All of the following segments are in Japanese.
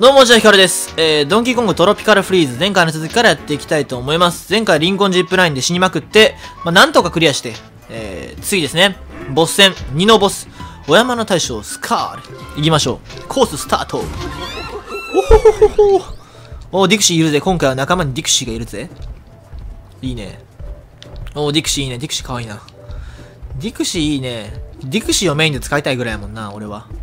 どうも、じゃあヒカルです。ドンキーコングトロピカルフリーズ、前回の続きからやっていきたいと思います。前回リンコンジップラインで死にまくって、なんとかクリアして、次ですね、ボス戦、2のボス、お山の大将、スカール、行きましょう。コーススタート。おほほほほ。お、ディクシーいるぜ。今回は仲間にディクシーがいるぜ。いいね。お、ディクシーいいね。ディクシーかわいいな。ディクシーいいね。ディクシーをメインで使いたいぐらいやもんな、俺は。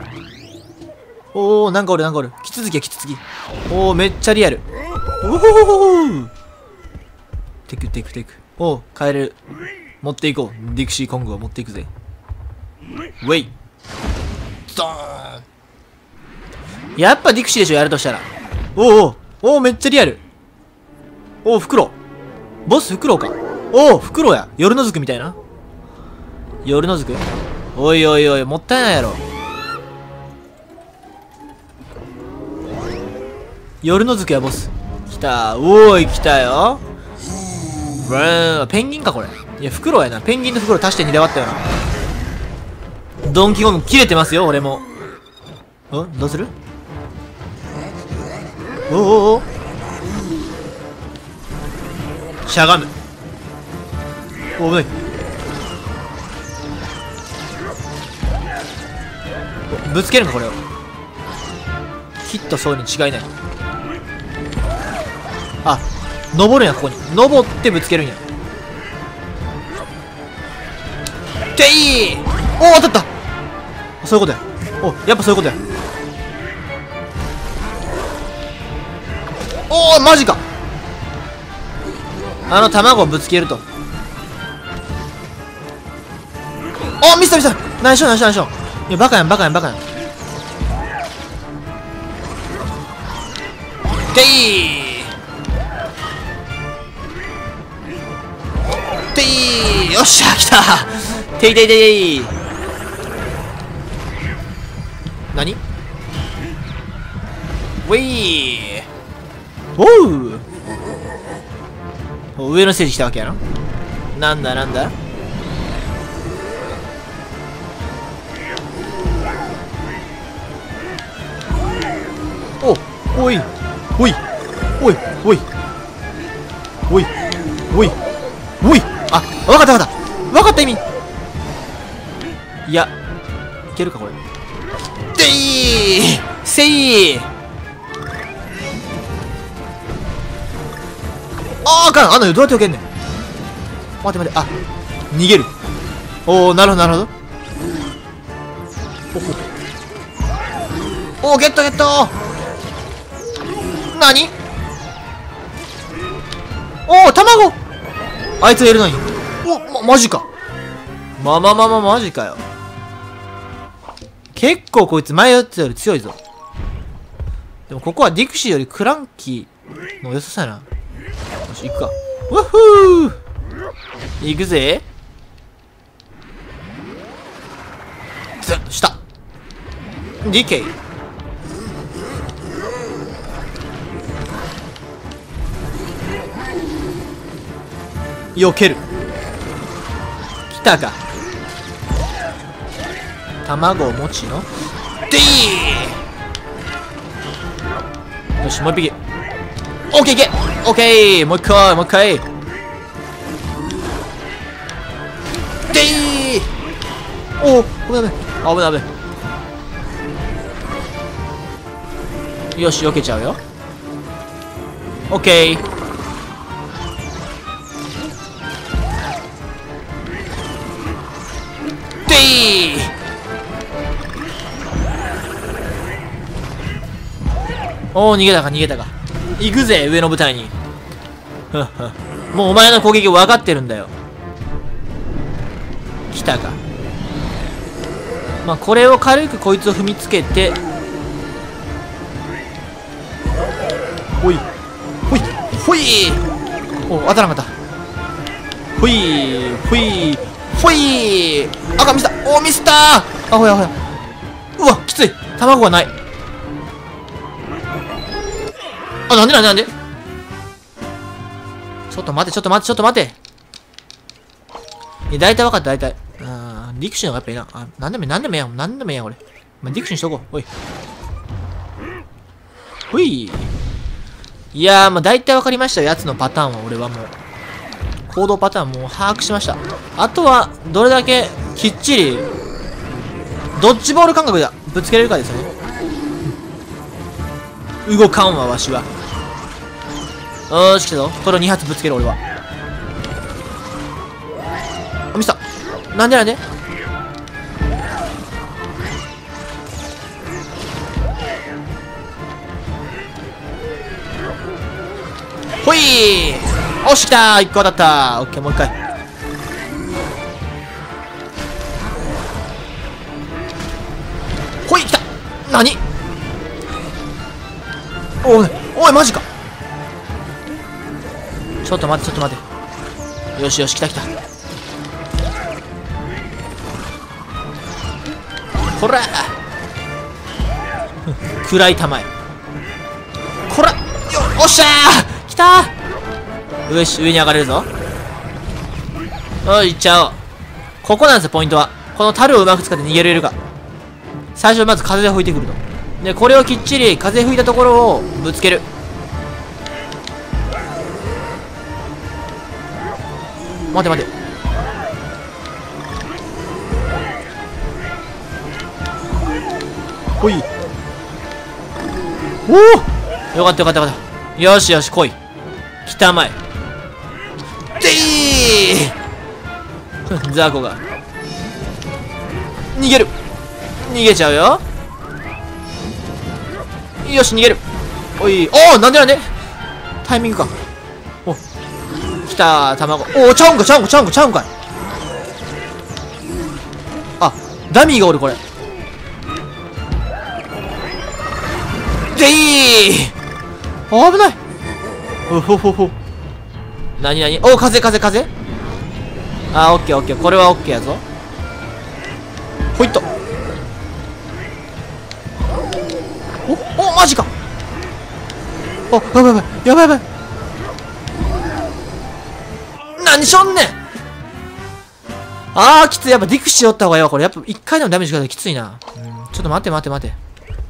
おー、なんかおる。キツツキや、キツツキ。おー、めっちゃリアル。おほほほほ。テク。おー、帰れる。持っていこう。ディクシーコングを持っていくぜ。ウェイ。ドーン。やっぱディクシーでしょ、やるとしたら。おー、めっちゃリアル。おー、フクロウ。ボスフクロウか。おー、フクロウや。夜の族みたいな。夜の族。おい、もったいないやろ。夜の族やボス。来た。おーい、来たよ。ブーン。ペンギンか、これ。いや、フクロウやな。ペンギンとフクロウ足して2で割ったよな。ドンキーコング切れてますよ、俺も。どうする？お。しゃがむ。お、危ない。ぶつけるのか、これを。ヒットそうに違いない。あ、登るんや、ここに。登ってぶつけるんや。ていー。おー、当たった。そういうことや。お、やっぱそういうことや。おー、マジか。卵をぶつけると。おー、ミスった。ナイスション。いや、バカやん。ていー。よっしゃ、来た。てい。何？ウェイ。おう。上のステージ来たわけやろ。なんだ。おい。あ、わかった意味。いや、いけるかこれ。せい。あかん。どうやって避けんねん。待って。あ、逃げる。おー、なるほど。おー、ゲット。何？おー、卵。あいつがいるのに。お、マジか。マジかよ。結構こいつ前やってたより強いぞ。でもここはディクシーよりクランキーの良さそうやな。よし、行くか。わっふー。行くぜ。下。DK。避ける。来たか。卵を持ちのでー。よし、もう一匹。オッケー。もう一回。でー。おお、危ない。よし、避けちゃうよ。オッケー。おー、逃げたか。行くぜ、上の舞台に。もうお前の攻撃分かってるんだよ。来たか。これを軽くこいつを踏みつけて。ほい。お、当たらなかった。ほい。赤ミスった。お、ミスったー。ほや。うわ、きつい。卵がない。あ、なんでちょっと待て。いや、大体分かった、ディクシーの方がやっぱいいな。なんでもええやん、これ。ディクシーにしとこう。おい。 ほい。いやー、まあ大体わかりましたよ。やつのパターンは俺はもう。行動パターンもう把握しました。あとは、どれだけきっちり、ドッジボール感覚でぶつけれるかですよね。動かんわ、わしは。よーし、来たぞ。これを2発ぶつける、俺は。あ、ミスった。なんでなんでほいー、おし、来たー。1個当たったー。オッケー、もう一回。ほい、来た。何おい、おい、マジか。ちょっと待って、ちょっと待って。よしよし、来た来た。こら暗い玉へ。こらよ、おっしゃー、来たー。よし、上に上がれるぞ。よし、行っちゃおう。ここなんですよ、ポイントは。この樽をうまく使って逃げれるか。最初まず風が吹いてくると。で、これをきっちり風吹いたところをぶつける。待て待て。ほい。おお、よかったよかったよかった。よしよし、来い。来たまえ。でーザコが逃げる。逃げちゃうよ。よし、逃げる。おい、おお、なんでなんでタイミングか。お、来たー、卵。おお、ちゃうんかちゃうんかちゃうんかちゃうんかい。あ、ダミーがおる、これ。でいー、危ない。おほほほ。なになに、お、風風風。あー、オッケーオッケー。これはオッケーやぞ。ほいっと。お、マジか。お、やばいやばいやばいやばい。何しょんねん。あー、きつい。やっぱディクシーおった方がいいわ、これ。やっぱ1回でもダメージがきついな。ちょっと待って待って待って。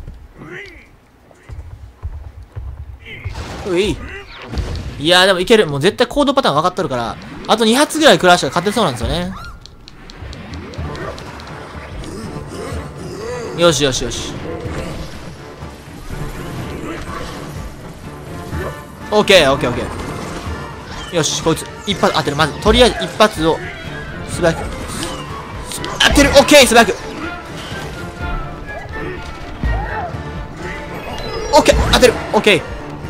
うい。いやー、でもいける。もう絶対行動パターン分かっとるから、あと2発ぐらい食らわしたら勝てそうなんですよね。よしよしよし。オッケーオッケーオッケー。よし、こいつ一発当てる。まずとりあえず一発を素早く当てる。オッケー、素早く。オッケー、当てる。オッケー。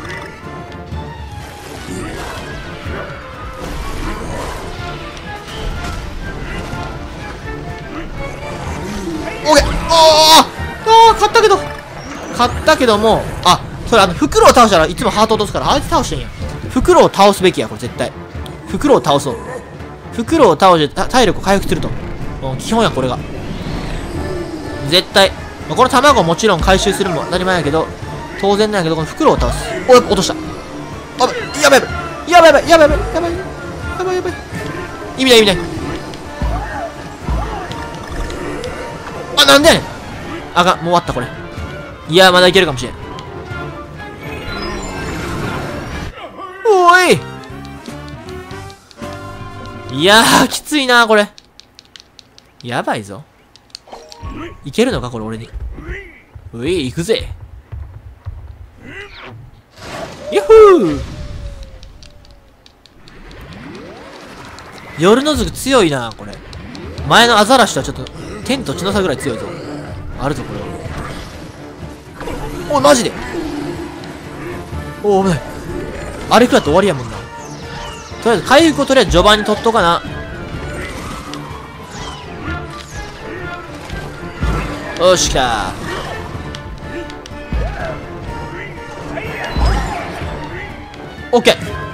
オッケー。勝ったけども、あ、それ袋を倒したらいつもハート落とすから、あいつ倒してんや。袋を倒すべきや、これ絶対。袋を倒そう。袋を倒して体力を回復すると。基本や、これが。絶対。この卵をもちろん回収するのも当たり前やけど、当然なんやけど、この袋を倒す。お、やっぱ落とした。あ、やばいやばいやばいやばいやばいやばいやばいやばいやばい。意味ない意味ない。あ、なんでやねん。あかん、もう終わったこれ。いや、まだいけるかもしれん。おい。いやー、きついなー、これ。やばいぞ。いけるのか、これ俺に。うい、行くぜ。ヤッホー。夜の族強いな、これ。前のアザラシとはちょっと、天と地の差ぐらい強いぞ。あるぞ、これは。お、マジで。お、危ない。あれ食らって終わりやもんな。とりあえず、回復をとりあえず序盤に取っとかな。よし、来た。オッケー。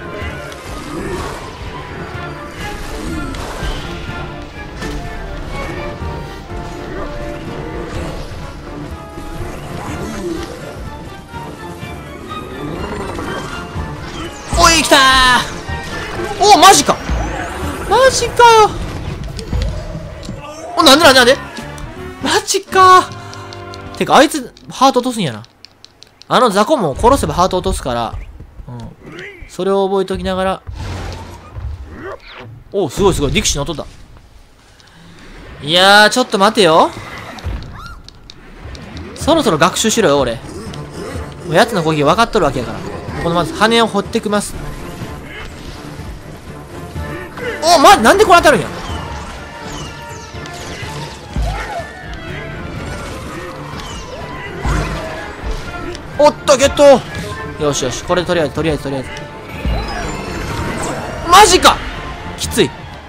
おい、来たー。お、マジか。マジかよ。お、なんでなんでなんでマジかー。てか、あいつ、ハート落とすんやな。 あの雑魚も殺せばハート落とすから、うん。それを覚えておきながら。お、すごいすごい。ディクシー乗っとった。いやー、ちょっと待てよ。そろそろ学習しろよ、俺。もう奴の攻撃分かっとるわけやから。このまず羽を掘ってきます。お、なんでこれ当たるんや。おっと、ゲット。よしよし、これとりあえず。マジか。きつい。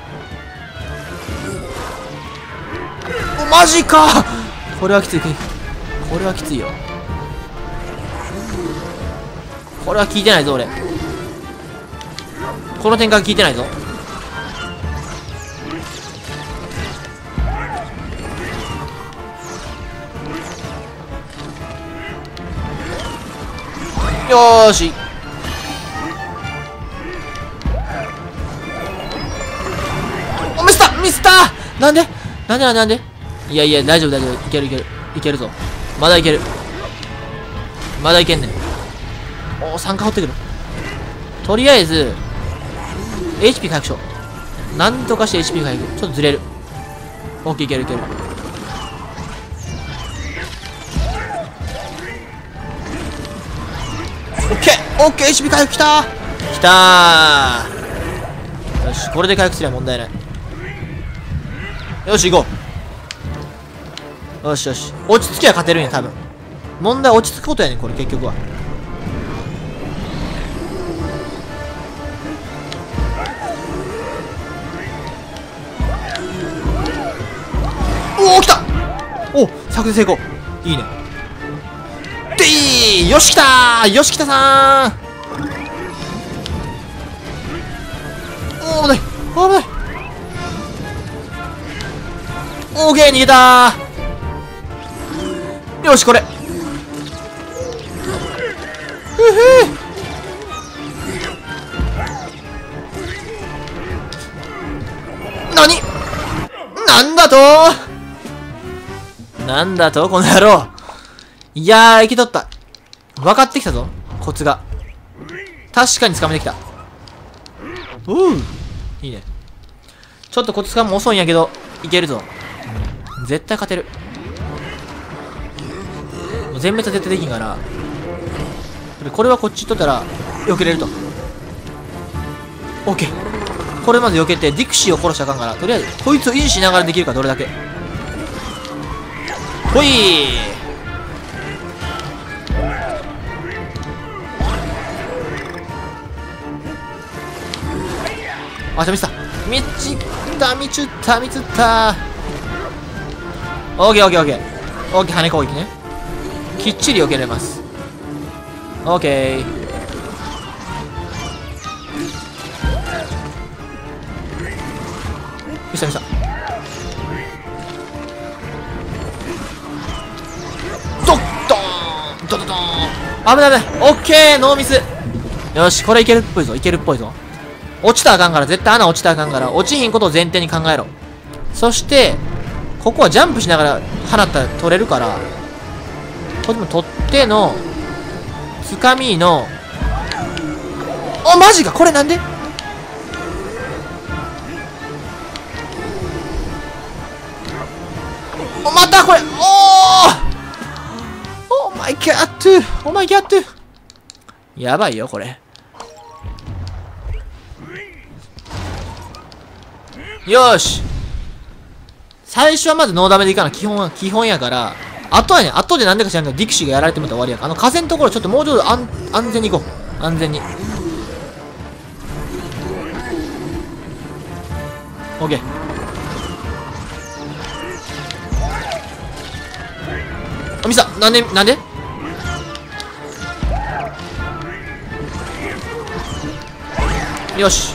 マジか。これはきつい。これはきついよ。これは効いてないぞ、俺。この展開効いてないぞ。よーし。お、ミスったー。なんでいやいや、大丈夫。いけるぞ。まだいける。まだいけんねん。お、3回掘ってくる。とりあえず HP 回復しよう。なんとかして HP 回復。ちょっとずれる。オッケー、いける。オッケー HP 回復きたー。よし、これで回復すれば問題ない。よし、行こう。よし。落ち着きは勝てるんや、多分。問題は落ち着くことやねん、これ、結局は。おお、来た。お、作戦成功。いいね。よし、来たさーん。おー、危ない。オーケー、逃げたー。よし、これ。なんだとこの野郎。いやー、生きとった。分かってきたぞ、コツが。確かに掴めてきた。いいね。ちょっとコツ掴む遅いんやけど、いけるぞ。絶対勝てる。もう全滅は絶対できんから。これはこっち行っとったら、避けれると。オッケー。これまず避けて、ディクシーを殺したらあかんから、とりあえず、こいつを維持しながらできるか、どれだけ。ほいー。あ、ミスった。ミスった。オーケー。オッケー、羽攻撃ね。きっちり避けられます。オーケー。ミスった。ドドーン。危ない。オッケー、ノーミス。よし、これいけるっぽいぞ。落ちたらあかんから、絶対穴落ちたらあかんから、落ちひんことを前提に考えろ。そして、ここはジャンプしながら放ったら取れるから、これでも取っての、つかみの、お、マジか、これなんでお、またこれ、オーマイギャットやばいよ、これ。よし。最初はまずノーダメでいかな。基本やから。後でなんでか知らんけど、ディクシーがやられてみたら終わりやから。風のところちょっともうちょっと安全に行こう。安全に。オッケー。ミスった。なんでよし。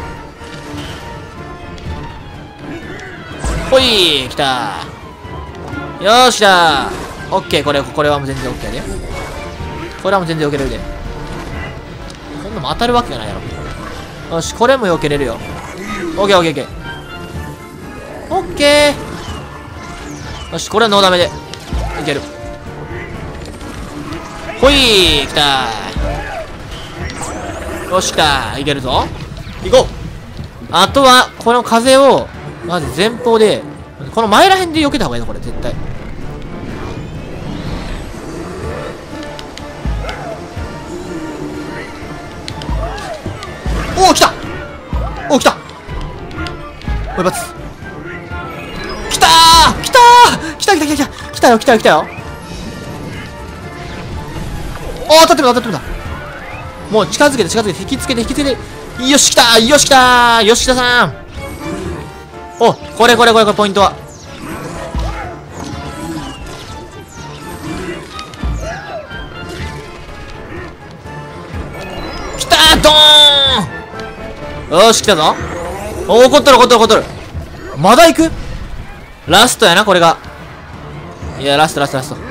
ほい、来た。よーしだ。オッケー、これはもう全然オッケーで。これはもう全然避けれるで。こんなも当たるわけがないやろ。よし、これも避けれるよ。オッケー。オッケー。よし、これはノーダメでいける。 ほい、来たー。よし、来たー。いけるぞ。行こう。あとは、この風を、まず前方で、この前ら辺で避けた方がいいの、これ、絶対。おお、来たおお、来たもう一発。来たー来たー来た来た来た来た来たよ来たよ来たよ。おお、当たってる当たってるんだ。もう近づけて近づけて、引きつけて引きつけて。よし来たーよし来たーよし来たさん。お、これポイントは。来たードーン。よし来たぞ。お、怒っとる怒っとる怒っとる。まだ行く。ラストやなこれが。いやラストラストラスト。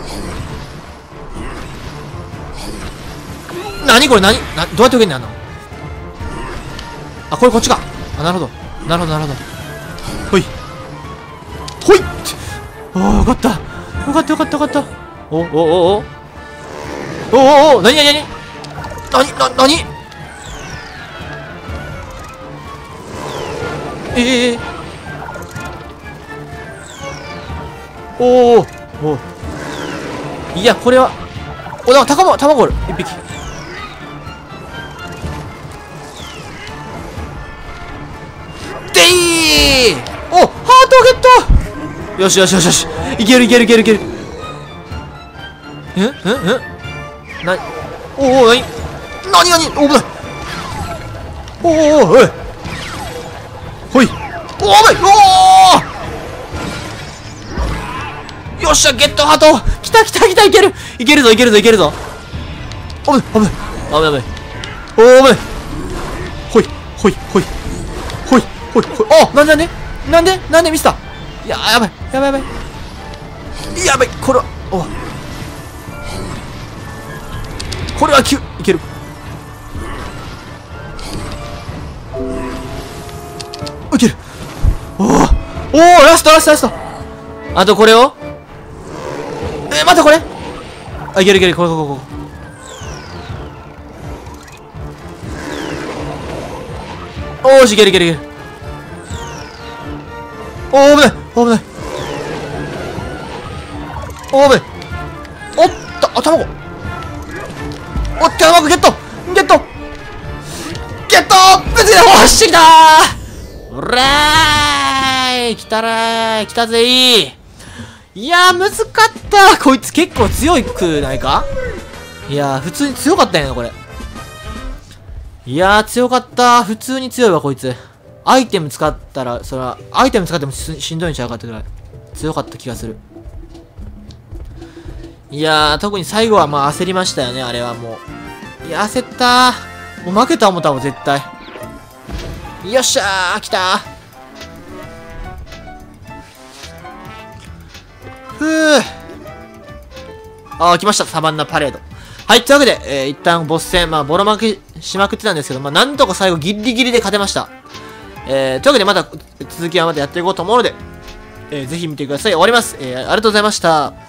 何これ、何どうやって受けんねん、あんの。あ、これこっちか。あ、なるほどなるほどなるほど。ほいほい。おお、よかったよかったよかったよかった。おおおおおおお、なになになになにおおお。いやこれは、お、なんか卵おる一匹。でいー。お、ハートゲット。よしよしよしよし、いけるいけるいけるいける。な、おお、なにお、危ない。おおおいほい。おお、危ない。おお、よっしゃ、ゲットハート。来た来た来た、いけるいけるぞいけるぞいけるぞ。危ない危ない危ない危ない。おお、危ない。ほいほいほいほいほいほい。あ、なんでミスった。いや、やばいやばいやばいやばい。これは、お、これは9いける。いける。おおおお、ラストラストラスト。あとこれを、またこれ。あ、いけるいける。これおーし、いけるいけるいける。おー、危ない危ない。おー、危ない。おっと、あ、卵。おっ、卵ゲットゲットゲット別に、おっしゃ、来たー。おらーい、来たらー、来たぜー。いやー、むずかった。こいつ結構強くないか。いやー、普通に強かったんやなこれ。いやー、強かった。普通に強いわこいつ。アイテム使ったら、それはアイテム使ってもしんどいんちゃうかってぐらい強かった気がする。いやー、特に最後はまあ焦りましたよね、あれはもう。いや、焦ったー。もう負けた思ったもん絶対。よっしゃー、来たー。ふぅ。あー、来ました。サバンナパレード。はい、というわけで、一旦ボス戦、まあ、ボロ負けしまくってたんですけど、まあ、なんとか最後ギリギリで勝てました。というわけで、また、続きはまたやっていこうと思うので、ぜひ見てください。終わります。ありがとうございました。